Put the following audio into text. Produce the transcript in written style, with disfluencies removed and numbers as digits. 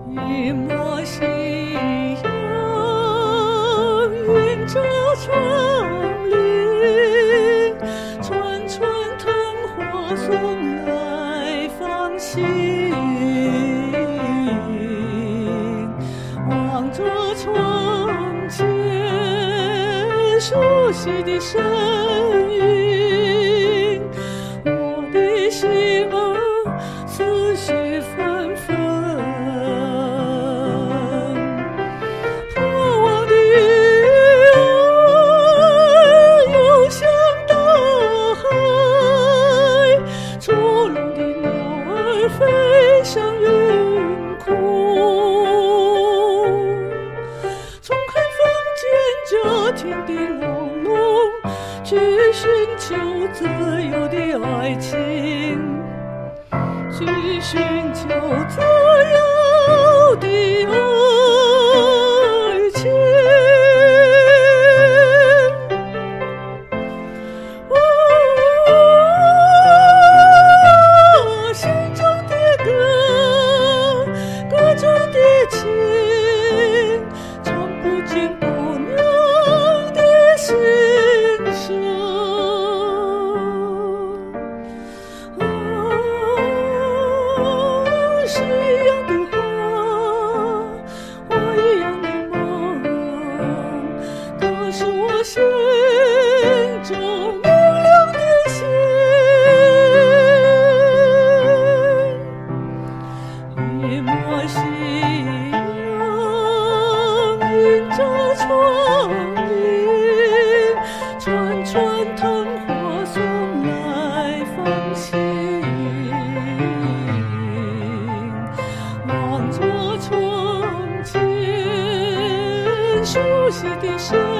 一抹夕阳映着窗棂，串串藤花送来芳馨。望着窗前熟悉的身影，我的心儿思绪纷纷。盼望的爱游向大海，捉弄的鸟儿飞向云空。从海风见着天地朗朗，去寻求自由的爱情，去寻求自由的爱情。心中的歌，歌中的情，唱不尽姑娘的心声。是一样的花，花一样的梦，它是我心中明亮的星。一抹夕阳映着窗棂，串串藤花送来芳馨。望着窗前熟悉的身